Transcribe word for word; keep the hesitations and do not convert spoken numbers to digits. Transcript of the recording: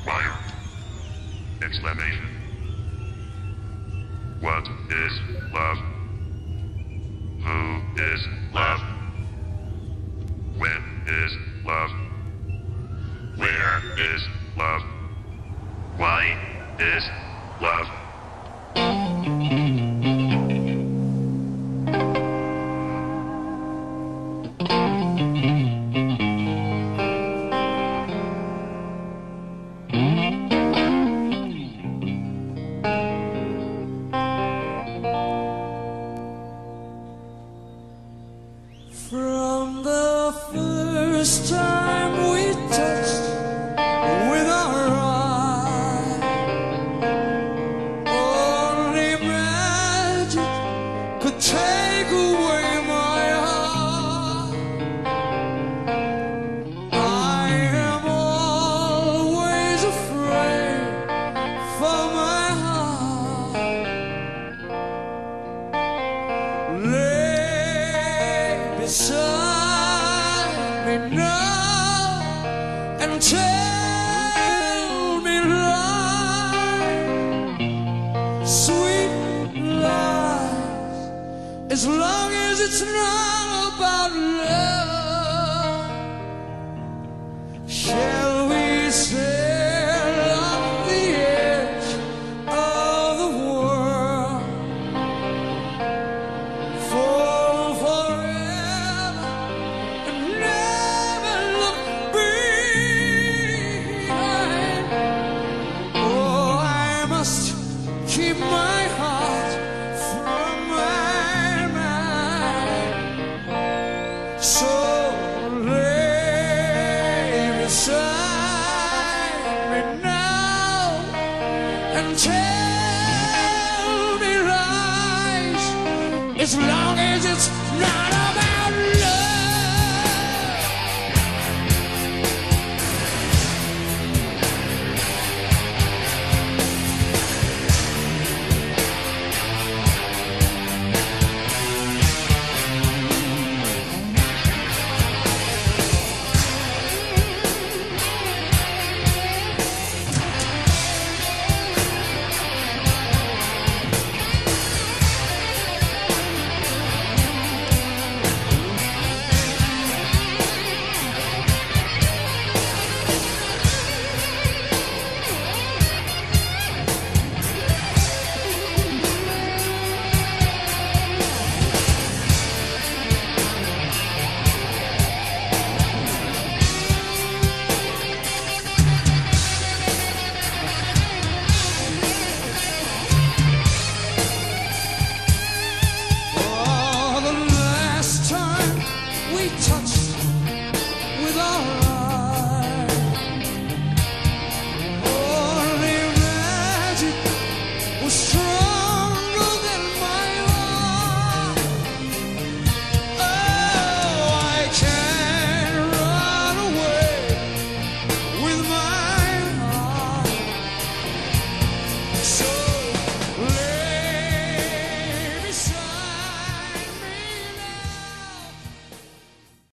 Fire! Exclamation. What is love? Who is love? When is love? Where is love? Why is love? From the first time we touched with our eyes, only magic could take away my heart. I am always afraid for my heart. Lay beside me now and tell me lies, sweet lies, as long as it's not about love. Shall we sail on the edge of the world, fall forever and never look behind? Oh, I must keep my heart from my mind. So lay beside me now and tell me lies, as long as it's